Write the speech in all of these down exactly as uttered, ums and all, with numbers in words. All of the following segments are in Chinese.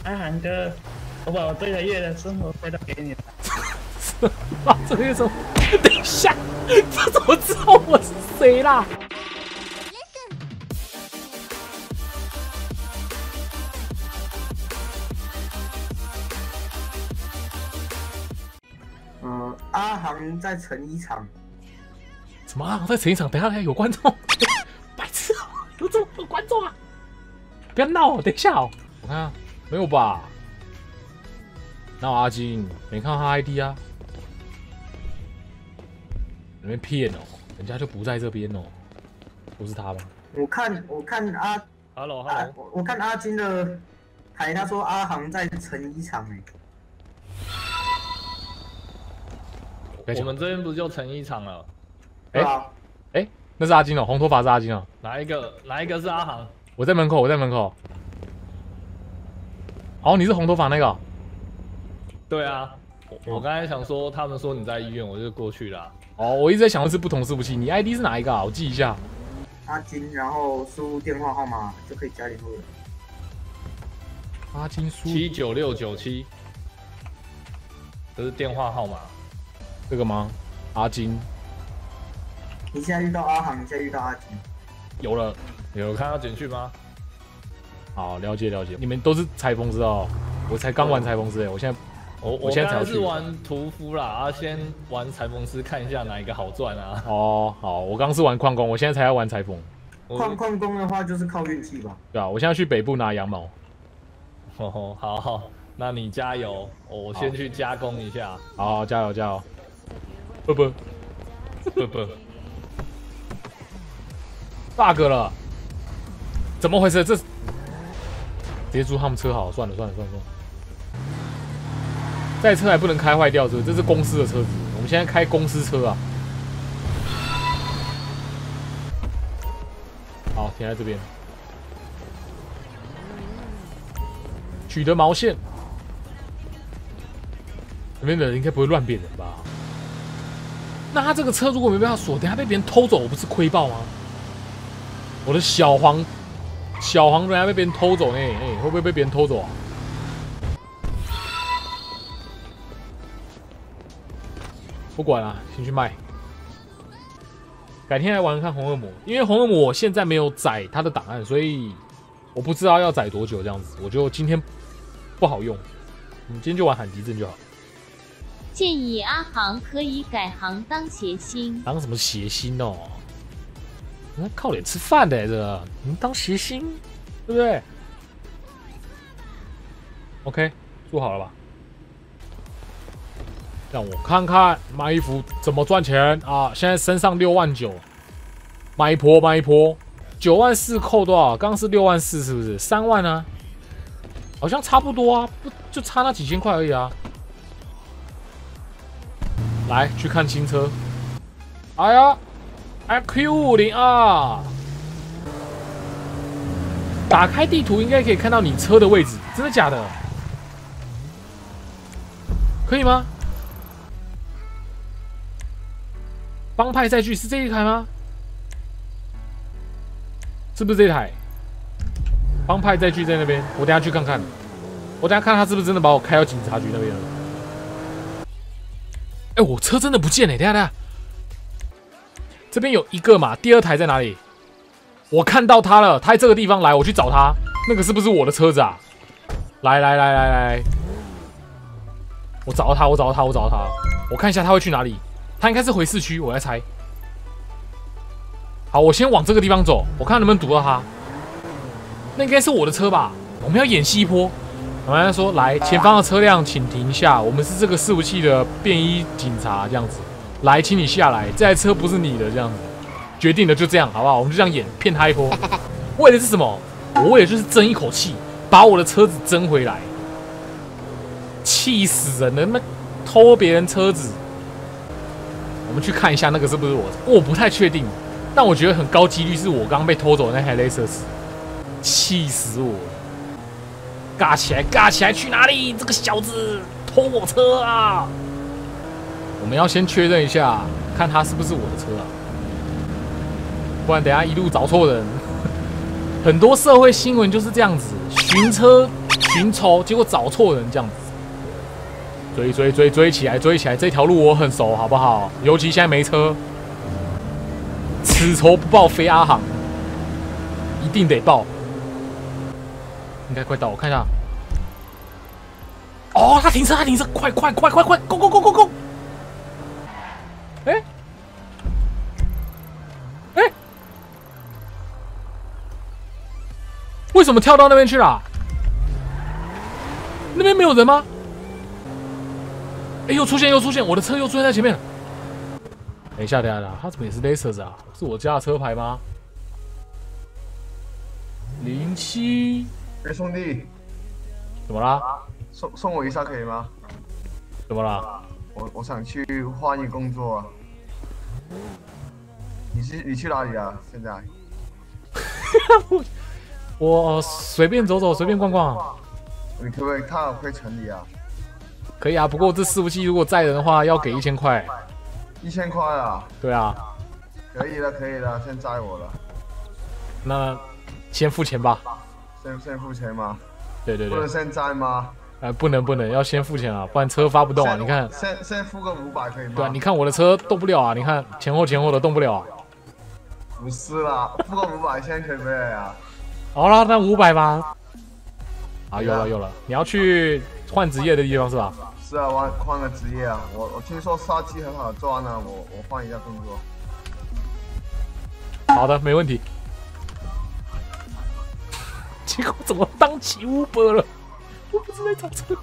阿涵哥，我把我这个月的生活费都给你了。 啊，这个月生活，等一下，他怎么知道我是谁啦？ 呃，阿航在成衣厂。 什么啊？在成衣厂？等一下，有观众，白痴哦，有这么多观众啊！不要闹哦，等一下哦，我看看，没有吧？哪有阿金？没看到他 I D 啊？你们骗哦，人家就不在这边哦，不是他吧？ 我看我看阿 ，Hello 阿 Hello， 我我看阿金的台，他说阿航在成衣厂哎。 我们这边不就成衣厂了？ 对啊， 哎，那是阿金哦，红头发是阿金哦。 哪一个哪一个是阿航？ 我在门口，我在门口。哦，你是红头发那个、哦？ 对啊，我我刚才想说，他们说你在医院，我就过去了、啊。 哦，我一直在想的是不同伺服器，你 I D 是哪一个啊？我记一下。 阿金，然后输入电话号码就可以加联络人。 阿金输七九六九七，这是电话号码。 这个吗？阿金。 你现在遇到阿航，你现在遇到阿金。 有了， 有看到简讯吗？ 好，了解了解。你们都是裁缝师哦，我才刚玩裁缝师哎，我现在我我现在才要去是玩屠夫啦，啊，先玩裁缝师看一下哪一个好赚啊。 哦，好，我刚是玩矿工，我现在才要玩裁缝。 矿矿工的话就是靠运气吧。 对啊，我现在去北部拿羊毛。 哦，好好，那你加油，我先去加工一下。 好，好加油加油。不不不不 ，bug 了，怎么回事？这直接租他们车好了，算了算了算了算了。这车还不能开坏掉，这这是公司的车子，我们现在开公司车啊。好，停在这边，取得毛线。那边的人应该不会乱扁人吧？那他这个车如果没办法锁，等下被别人偷走，我不是亏爆吗？我的小黄，小黄等下被别人偷走呢，哎、欸，会不会被别人偷走啊？不管了，先去卖。改天来玩玩看红恶魔，因为红恶魔现在没有载他的档案，所以我不知道要载多久这样子，我就今天不好用，我们今天就玩喊敌阵就好。 建议阿航可以改行当谐星。 当什么谐星哦？那靠脸吃饭的、欸、这个，你当谐星，对不对 ？OK， 做好了吧？让我看看卖衣服怎么赚钱啊！现在身上六万九，卖一波卖一波，九万四扣多少？刚刚是六万四，是不是？三万啊？好像差不多啊，不就差那几千块而已啊！来去看新车，哎呀 ，Q 五零 R， 打开地图应该可以看到你车的位置，真的假的？可以吗？帮派载具是这一台吗？是不是这一台？帮派载具在那边，我等下去看看。我等下看他是不是真的把我开到警察局那边了。哎、欸，我车真的不见了、欸！等下等下，这边有一个嘛，第二台在哪里？我看到他了，他在这个地方来，我去找他。那个是不是我的车子啊？来来来来来，我找到他，我找到他，我找到他。我看一下他会去哪里。他应该是回市区，我来猜。好，我先往这个地方走，我看能不能堵到他。那应该是我的车吧？我们要演戏一波。我们说，来，前方的车辆请停下，我们是这个伺服器的便衣警察，这样子。来，请你下来，这台车不是你的，这样子。决定了，就这样，好不好？我们就这样演，骗他一波。为的是什么？我为的就是争一口气，把我的车子争回来。气死人了！他妈偷别人车子。我们去看一下那个是不是我的，我不太确定，但我觉得很高几率是我刚刚被偷走的那台雷瑟斯。气死我了！尬起来，尬起来，去哪里？这个小子偷我车啊！我们要先确认一下，看他是不是我的车啊，不然等一下一路找错人。很多社会新闻就是这样子，寻车寻仇，结果找错人这样子。追追追追起来，追起来！这条路我很熟，好不好？尤其现在没车，此仇不报非阿航，一定得报。应该快到，我看一下。哦，他停车，他停车，快快快快快 ，Go Go Go Go Go！ 哎哎，为什么跳到那边去了？那边没有人吗？哎，又出现，又出现，我的车又出现在前面了。等一下，等一下，他怎么也是 Lexus 啊？是我家的车牌吗？零七。 哎，兄弟， 怎么啦？ 送送我一下可以吗？ 怎么啦？ 我我想去换一工作啊。你是你去哪里啊？现在？ 我随便走走，随便逛逛。 你可不可以看我会城里啊？ 可以啊，不过这伺服器如果载人的话，要给一千块。 一千块啊？ 对啊。 可以了，可以了，先载我了。 那先付钱吧。 先先付钱吗？ 对对对。 不能现在吗？ 呃，不能不能，要先付钱啊，不然车发不动啊！你看， 先先付个五百可以吗？ 对啊，你看我的车动不了啊！你看前后前后的动不了啊！ 不是啦，付个五百先可不可以啊？ 好了，那五百吧。啊，有了有了，你要去换职业的地方是吧？ 是啊，换换个职业啊！我我听说杀鸡很好赚呢，我我换一下工作。 好的，没问题。结果怎么当起 Uber 了？我不是在找车。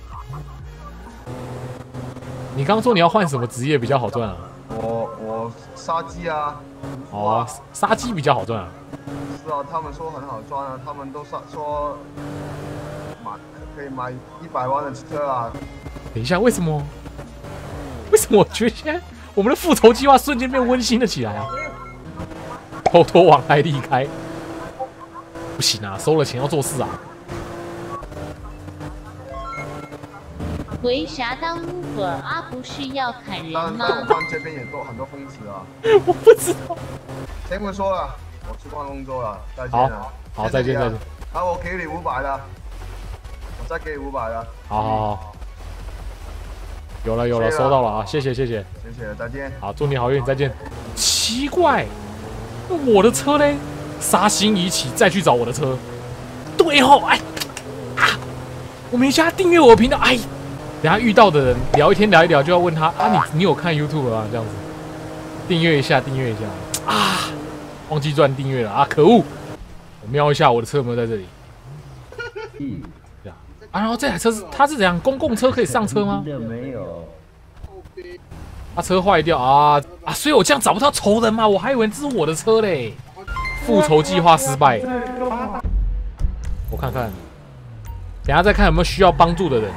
你刚说你要换什么职业比较好赚啊？ 我我杀鸡啊。 哦，杀鸡比较好赚啊。 是啊，他们说很好赚啊，他们都说说买可以买一百万的车啊。 等一下，为什么？为什么我觉得现在我们的复仇计划瞬间变温馨了起来啊？偷偷往来离开。不行啊，收了钱要做事啊。 为啥当 Uber 啊？不是要砍人但吗？ 但我看这边也多很多疯子啊。 我不知道。 先不说了，我去换工作了，再见了。 好，好，再见，再见。 啊，我给你五百了，我再给你五百了。 好好好。有了有了，收到了啊！谢谢谢谢谢谢，再见。 好，祝你好运，再见。奇怪，那我的车嘞？杀心已起，再去找我的车。对吼，哎啊！我没加订阅我的频道，哎。等下遇到的人聊一天聊一聊，就要问他啊，你你有看 YouTube 吗？这样子，订阅一下，订阅一下啊！忘记赚订阅了啊！可恶！我瞄一下我的车有没有在这里。嗯，这样啊，然后这台车是它是怎样？公共车可以上车吗？ 没有。 他车坏掉啊啊！所以我这样找不到仇人嘛？我还以为这是我的车嘞。复仇计划失败。我看看，等下再看有没有需要帮助的人。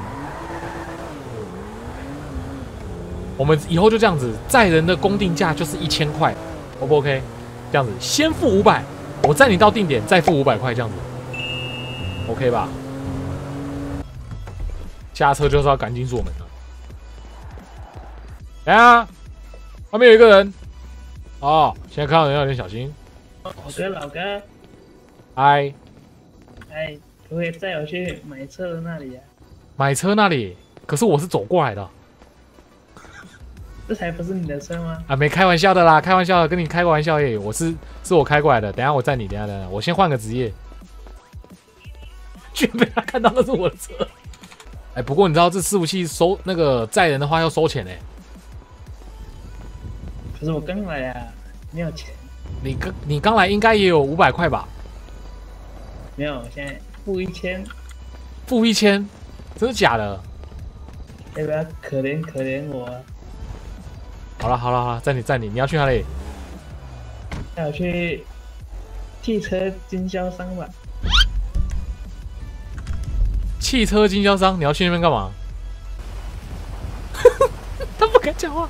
我们以后就这样子，载人的公定价就是一千块 ，O 不 OK？ 这样子，先付五百，我载你到定点，再付五百块，这样子 ，OK 吧？下车就是要赶紧锁门了。等下，外面有一个人，哦，现在看到人要有点小心。 老哥，老哥， 嗨， 哎，可不可以载我去买车的那里啊？ 买车那里？可是我是走过来的。 这才不是你的车吗？ 啊，没开玩笑的啦，开玩笑的，跟你开个玩笑耶。我是是我开过来的，等一下我载你，等一下等一下，我先换个职业。居然被他看到那是我的车。哎，不过你知道这伺服器收那个载人的话要收钱哎。 可是我刚来啊，没有钱。 你刚你刚来应该也有五百块吧？ 没有，现在付一千。 付一千，真的假的？ 要不要可怜可怜我啊？ 好了好了好了，载你载你，你要去哪里？ 带我去汽车经销商吧。 汽车经销商，你要去那边干嘛？他不敢讲话。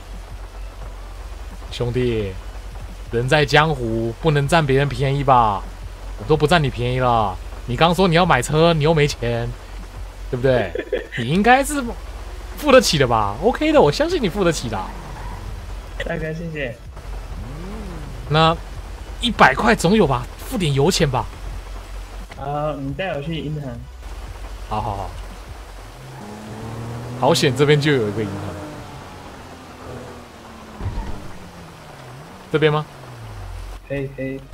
兄弟，人在江湖，不能占别人便宜吧？我都不占你便宜了。你刚说你要买车，你又没钱，对不对？你应该是付得起的吧 ？OK 的，我相信你付得起的。 大哥，谢谢。 那一百块总有吧？付点油钱吧。 好，你带我去银行。 好好好，好险，这边就有一个银行。这边吗？ 可以可以。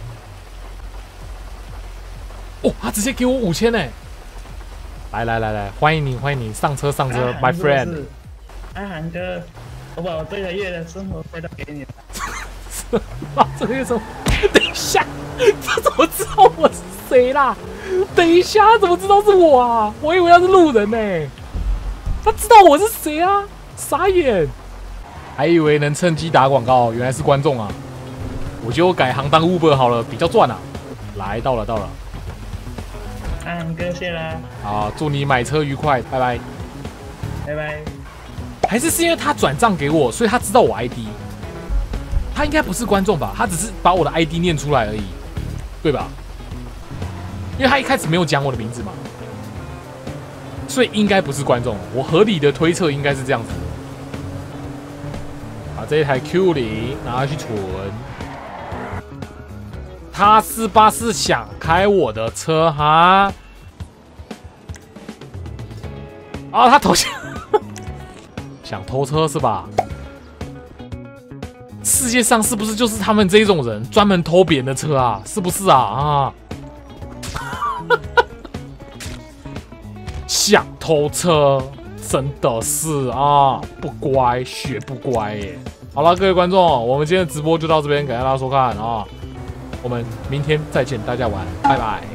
哦，他直接给我五千呢！来来来来，欢迎你欢迎你上车上车 ，my friend。 阿涵哥，我把我这个月的生活费都给你了。 啊，这个月生活，等一下，他怎么知道我是谁啦？等一下，他怎么知道是我啊？我以为他是路人呢、欸。他知道我是谁啊？傻眼，还以为能趁机打广告，原来是观众啊！我就改行当 Uber 好了，比较赚啊！来到了到了， 阿涵哥谢啦， 好，祝你买车愉快，拜拜。 拜拜。 还是是因为他转账给我，所以他知道我 I D。他应该不是观众吧？他只是把我的 I D 念出来而已，对吧？因为他一开始没有讲我的名字嘛，所以应该不是观众。我合理的推测应该是这样子。把这一台 Q 零拿去存。他是不是想开我的车哈？啊，他偷想想偷车是吧？世界上是不是就是他们这种人专门偷别人的车啊？是不是啊？啊！想偷车，真的是啊，不乖，学不乖耶。好了，各位观众，我们今天的直播就到这边，感谢大家收看啊，我们明天再见，大家晚安，拜拜。